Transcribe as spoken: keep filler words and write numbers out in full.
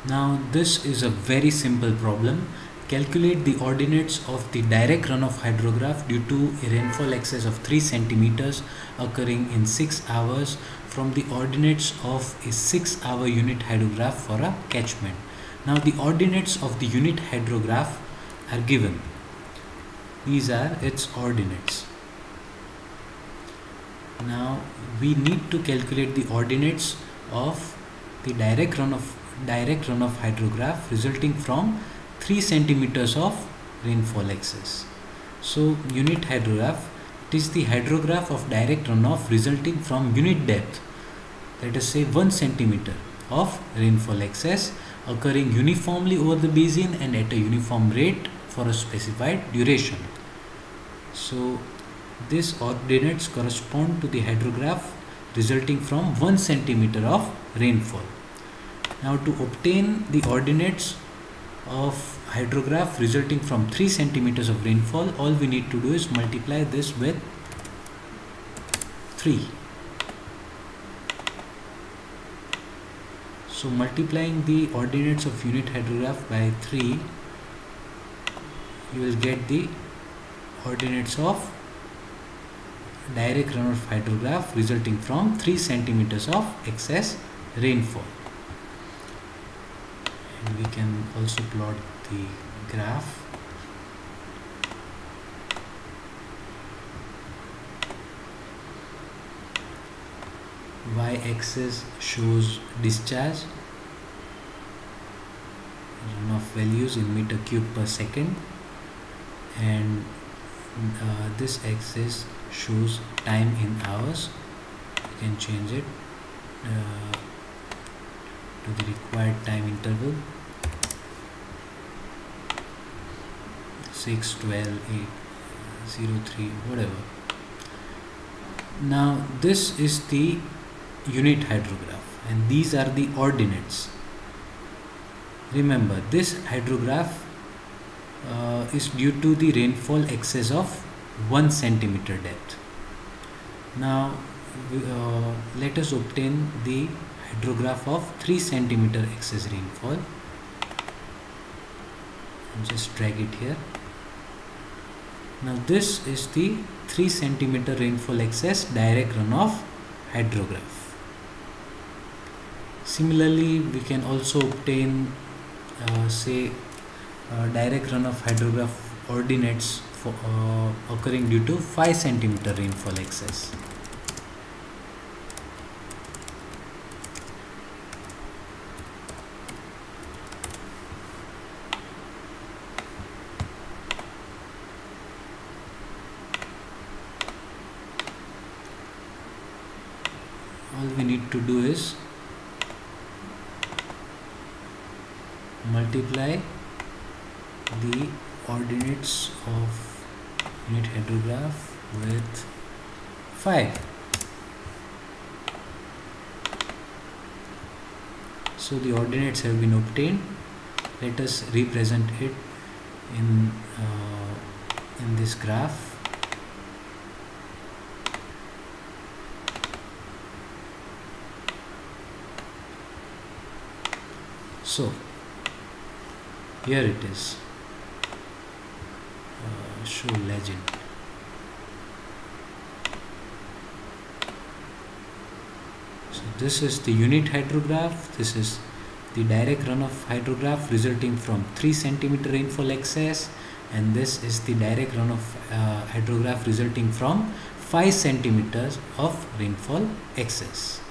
Now this is a very simple problem. Calculate the ordinates of the direct runoff hydrograph due to a rainfall excess of three centimeters occurring in six hours from the ordinates of a six hour unit hydrograph for a catchment. Now the ordinates of the unit hydrograph are given. These are its ordinates. Now we need to calculate the ordinates of the direct runoff direct runoff hydrograph resulting from three centimeters of rainfall excess. So unit hydrograph, it is the hydrograph of direct runoff resulting from unit depth, let us say one centimeter of rainfall excess occurring uniformly over the basin and at a uniform rate for a specified duration. So these ordinates correspond to the hydrograph resulting from one centimeter of rainfall. Now to obtain the ordinates of hydrograph resulting from three centimeters of rainfall, all we need to do is multiply this with three. So multiplying the ordinates of unit hydrograph by three, you will get the ordinates of direct runoff hydrograph resulting from three centimeters of excess rainfall. And we can also plot the graph. Y-axis shows discharge runoff values in meter cube per second, and uh, this axis shows time in hours. You can change it uh, to the required time interval, six, twelve, eight, zero, three, whatever. Now this is the unit hydrograph and these are the ordinates. Remember, this hydrograph uh, is due to the rainfall excess of one centimeter depth. Now uh, let us obtain the hydrograph of three centimeter excess rainfall, and just drag it here. Now this is the three centimeter rainfall excess direct runoff hydrograph. Similarly, we can also obtain uh, say uh, direct runoff hydrograph ordinates for uh, occurring due to five centimeter rainfall excess. All we need to do is multiply the ordinates of unit hydrograph with five. So the ordinates have been obtained. Let us represent it in uh, in this graph. So here it is, uh, show legend. So this is the unit hydrograph, this is the direct runoff hydrograph resulting from three centimeter rainfall excess, and this is the direct runoff uh, hydrograph resulting from five centimeters of rainfall excess.